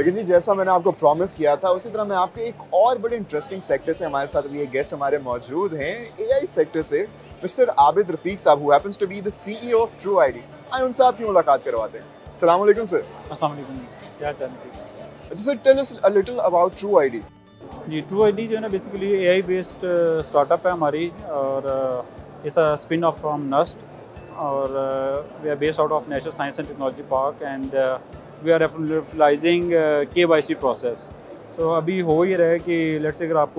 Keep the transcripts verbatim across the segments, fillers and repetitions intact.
लेकिन जी जैसा मैंने आपको प्रॉमिस किया था उसी तरह मैं आपके एक और बड़े इंटरेस्टिंग सेक्टर से हमारे साथ अभी एक गेस्ट हमारे मौजूद हैं एआई सेक्टर से मिस्टर आबिद रफीक साहब who happens to be the CEO of True ID. आइए उनसे आपकी मुलाकात करवाते हैं। अस्सलाम वालेकुम सर। अस्सलाम वालेकुम, क्या चाल है? अच्छा sir, tell us a little about True ID. जी, ट्रू आईडी जो है ना बेसिकली एआई बेस्ड स्टार्टअप है हमारी और it's a spin off from NUST और we are based out of national science and technology park and we are revolutionising K Y C process. सो अभी हो ही रहा है कि लेट्स से अगर आपको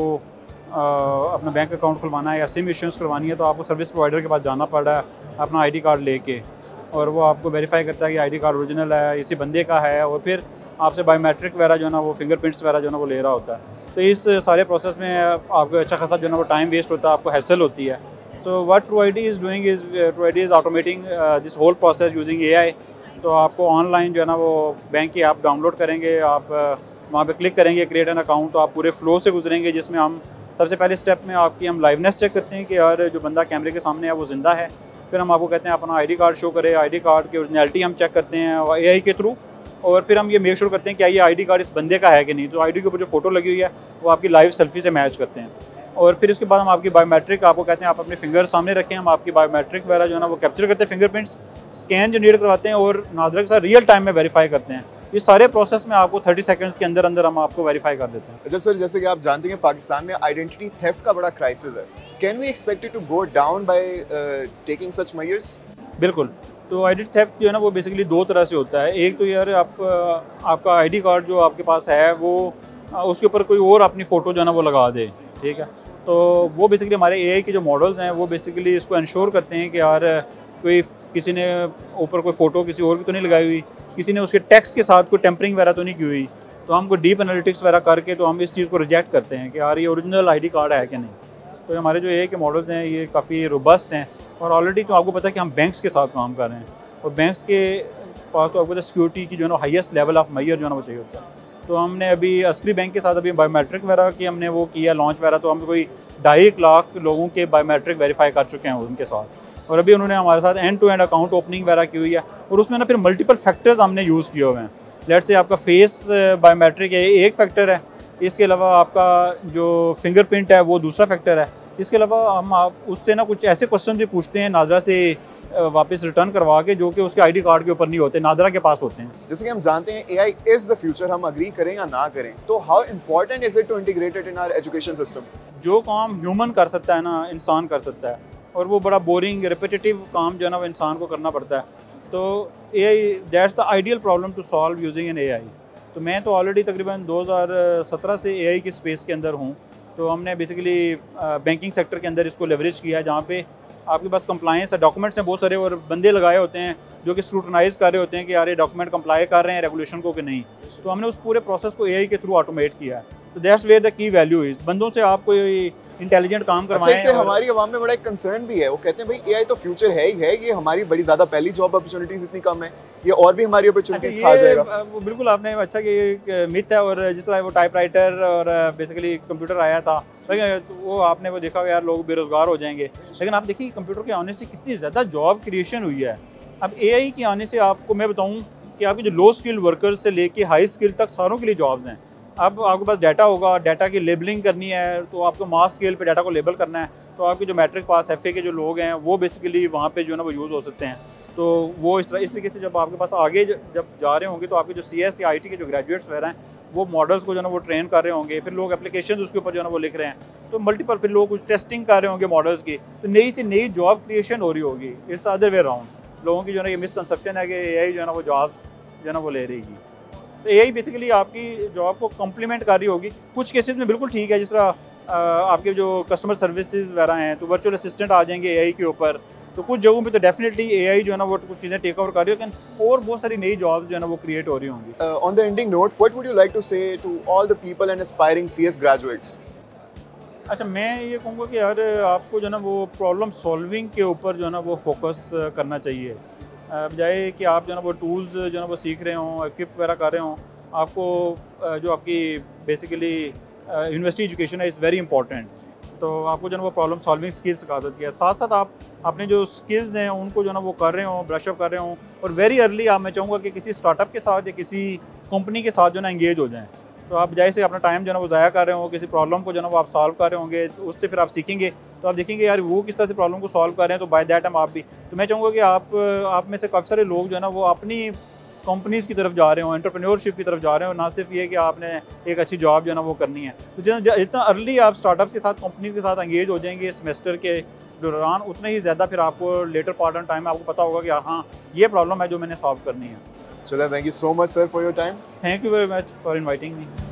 uh, अपना बैंक अकाउंट खुलवाना है या सिम इश्योरेंस करवानी है तो आपको सर्विस प्रोवाइडर के पास जाना पड़ रहा है अपना आईडी कार्ड लेके, और वो आपको वेरीफाई करता है कि आईडी कार्ड ओरिजिनल है, इसी बंदे का है, और फिर आपसे बायोमेट्रिक वगैरह जो है ना वो फिंगरप्रिंट्स वगैरह जो है ना वो ले रहा होता है। तो इस सारे प्रोसेस में आपको अच्छा खासा जो है ना वो टाइम वेस्ट होता है, आपको हैसल होती है। So what True ID is doing is True ID is automating this whole process using AI. तो आपको ऑनलाइन जो है ना वो बैंक की ऐप डाउनलोड करेंगे, आप वहाँ पे क्लिक करेंगे क्रिएट एन अकाउंट, तो आप पूरे फ्लो से गुजरेंगे जिसमें हम सबसे पहले स्टेप में आपकी हम लाइवनेस चेक करते हैं कि यार जो बंदा कैमरे के सामने है वो ज़िंदा है। फिर हम आपको कहते हैं अपना आईडी कार्ड शो करें, आईडी कार्ड की ओरिजिनलिटी हम चेक करते हैं एआई के थ्रू, और फिर हम ये मेक श्योर करते हैं क्या ये आईडी कार्ड इस बंदे का है कि नहीं। तो आईडी के ऊपर जो फोटो लगी हुई है वो आपकी लाइव सेल्फी से मैच करते हैं, और फिर इसके बाद हम आपकी बायोमेट्रिक आपको कहते हैं आप अपने फिंगर सामने रखें, हम आपकी बायोमेट्रिक वगैरह जो है ना वो कैप्चर करते हैं, फिंगरप्रिंट्स स्कैन जनरेट करवाते हैं और नादरा के साथ रियल टाइम में वेरीफाई करते हैं। इस सारे प्रोसेस में आपको तीस सेकंड्स के अंदर अंदर हम आपको वेरीफाई कर देते हैं। अच्छा सर, जैसे कि आप जानते हैं पाकिस्तान में आइडेंटिटी थेफ्ट का बड़ा क्राइसिस है। Can we expect it to go down by taking such measures? बिल्कुल। तो आइडेंटिटी थेफ्ट जो है ना वो बेसिकली दो तरह से होता है। एक तो यार आप आपका आईडी कार्ड जो आपके पास है वो उसके ऊपर कोई और अपनी फ़ोटो जो है ना वो लगा दे, ठीक है। तो वो बेसिकली हमारे एआई के जो मॉडल्स हैं वो बेसिकली इसको इंश्योर करते हैं कि यार कोई किसी ने ऊपर कोई फ़ोटो किसी और की तो नहीं लगाई हुई, किसी ने उसके टेक्स्ट के साथ कोई टेम्परिंग वगैरह तो नहीं की हुई। तो हमको डीप एनालिटिक्स वगैरह करके तो हम इस चीज़ को रिजेक्ट करते हैं कि यार ये ओरिजिनल आईडी कार्ड है कि नहीं। तो हमारे जो एआई के मॉडल्स हैं ये काफ़ी रोबस्ट हैं, और ऑलरेडी तो आपको पता है कि हम बैंक्स के साथ काम कर रहे हैं, और बैंक्स के पास तो आपको पता है सिक्योरिटी की जो है ना हाईएस्ट लेवल ऑफ मेजर जो है ना वो चाहिए होता है। तो हमने अभी अस्करी बैंक के साथ अभी बायोमेट्रिक वगैरह की हमने वो किया लॉन्च वगैरह, तो हम कोई ढाई लाख लोगों के बायोमेट्रिक वेरीफाई कर चुके हैं उनके साथ, और अभी उन्होंने हमारे साथ end to end account opening वगैरह की हुई है, और उसमें ना फिर मल्टीपल फैक्टर्स हमने यूज़ किए हुए हैं। लेट से आपका फेस बायोमेट्रिक है एक फैक्टर है, इसके अलावा आपका जो फिंगरप्रिंट है वो दूसरा फैक्टर है। इसके अलावा हम आप उससे ना कुछ ऐसे क्वेश्चन भी पूछते हैं नादरा से वापस रिटर्न करवा के, जो कि उसके आईडी कार्ड के ऊपर नहीं होते, नादरा के पास होते हैं। जैसे कि हम जानते हैं एआई इज द फ्यूचर, हम अग्री करें या ना करें, तो how important is it to integrate it in our education system? जो काम ह्यूमन कर सकता है ना इंसान कर सकता है, और वो बड़ा बोरिंग रिपीटेटिव काम जो है ना वो इंसान को करना पड़ता है। तो AI that's the ideal problem to solve using an AI. तो मैं तो ऑलरेडी तकरीबन दो हज़ार सत्रह से एआई की स्पेस के अंदर हूँ। तो हमने बेसिकली बैंकिंग सेक्टर के अंदर इसको लेवरेज किया है, जहाँ पे आपके पास कंप्लायंस है, डॉक्यूमेंट्स हैं बहुत सारे, और बंदे लगाए होते हैं जो कि स्क्रूटनाइज कर रहे होते हैं कि यार ये डॉक्यूमेंट कंप्लाई कर रहे हैं रेगुलेशन को कि नहीं। तो हमने उस पूरे प्रोसेस को एआई के थ्रू ऑटोमेट किया है। तो that's where the key value is, बंदों से आप कोई इंटेलिजेंट काम करवाएं। अच्छा, इससे हमारी आवाम में बड़ा एक कंसर्न भी है, वो कहते हैं भाई एआई तो फ्यूचर है ही है, ये हमारी बड़ी ज़्यादा पहली जॉब अपॉर्चुनिटीज़ इतनी कम है, ये और भी हमारी अपॉर्चुनिटीज़ खा जाएगा। वो बिल्कुल आपने अच्छा कि ये मिथ है, और जिस तरह वो टाइपराइटर और बेसिकली कंप्यूटर आया था तो वो आपने वो देखा यार लोग बेरोजगार हो जाएंगे, लेकिन आप देखिए कंप्यूटर के आने से कितनी ज़्यादा जॉब क्रिएशन हुई है। अब एआई के आने से आपको मैं बताऊँ कि आपके जो लो स्किल वर्कर्स से लेके हाई स्किल तक सारों के लिए जॉब्स हैं। अब आपके पास डाटा होगा, डाटा की लेबलिंग करनी है, तो आपको मास स्केल पे डाटा को लेबल करना है, तो आपके जो मैट्रिक पास एफ ए के जो लोग हैं वो बेसिकली वहाँ पे जो है ना वो यूज़ हो सकते हैं। तो वो इस तरह इस तरीके से जब आपके पास आगे जब जा रहे होंगे तो आपके जो सी एस या आई टी के जो ग्रेजुएट्स वगैरह हैं वो मॉडल्स को जो है ना वो ट्रेन कर रहे होंगे, फिर लोग एप्लीकेशन उसके ऊपर जो है ना वो लिख रहे हैं, तो मल्टीपल फिर लोग कुछ टेस्टिंग कर रहे होंगे मॉडल्स की, तो नई से नई जॉब क्रिएशन हो रही होगी। It's other way round. लोगों की जो है ना ये मिसकंसेप्शन है कि एआई जो है ना वो जॉब जो है ना वो ले रहेगी। तो एआई बेसिकली आपकी जॉब को कम्प्लीमेंट कर रही होगी। कुछ केसेस में बिल्कुल ठीक है, जिस तरह आपके जो कस्टमर सर्विसेज वगैरह हैं तो वर्चुअल असिस्टेंट आ जाएंगे एआई के ऊपर, तो कुछ जगहों पे तो डेफिनेटली एआई जो है ना वो कुछ चीज़ें टेक ओवर कर रही है, लेकिन और बहुत सारी नई जॉब्स जो है ना वो क्रिएट हो रही होंगी। On the ending note, what would you like to say to all the people and aspiring CS graduates? अच्छा, मैं ये कहूँगा कि यार आपको जो है ना वो प्रॉब्लम सॉल्विंग के ऊपर जो है ना वो फोकस करना चाहिए, बजाय कि आप जो है ना वो टूल्स जो है ना वो सीख रहे हों, इक्विप वगैरह कर रहे हों। आपको जो आपकी बेसिकली यूनिवर्सिटी एजुकेशन है इज़ वेरी इंपॉर्टेंट, तो आपको जो है ना वो प्रॉब्लम सॉल्विंग स्किल्स सिखा सकती है। साथ साथ आप अपने जो स्किल्स हैं उनको जो है ना वो कर रहे हों, ब्रश अप कर रहे हों, और वेरी अर्ली आप मैं चाहूँगा कि किसी स्टार्टअप के साथ या किसी कंपनी के साथ जो है ना एंगेज हो जाएँ। तो आप बजाय से अपना टाइम जो है ना वो ज़ाया कर रहे हो, किसी प्रॉब्लम को जो है ना वो आप सॉल्व कर रहे होंगे, तो उससे फिर आप सीखेंगे, तो आप देखेंगे यार वो किस तरह से प्रॉब्लम को सॉल्व कर रहे हैं, तो बाय दैट टाइम आप भी। तो मैं चाहूँगा कि आप आप में से काफ़ी सारे लोग जो है ना वो अपनी कंपनीज़ की तरफ जा रहे हो, एंटरप्रेन्योरशिप की तरफ जा रहे हो, ना सिर्फ ये कि आपने एक अच्छी जॉब जो है ना वो करनी है। तो जितना जितना अर्ली आप स्टार्टअप के साथ, कंपनी के साथ एंगेज हो जाएंगे सेमेस्टर के दौरान, उतना ही ज़्यादा फिर आपको लेटर पार्ट ऑन टाइम में आपको पता होगा कि हाँ ये प्रॉब्लम है जो मैंने सॉल्व करनी है। चलो, thank you so much sir for your time. Thank you very much for inviting me.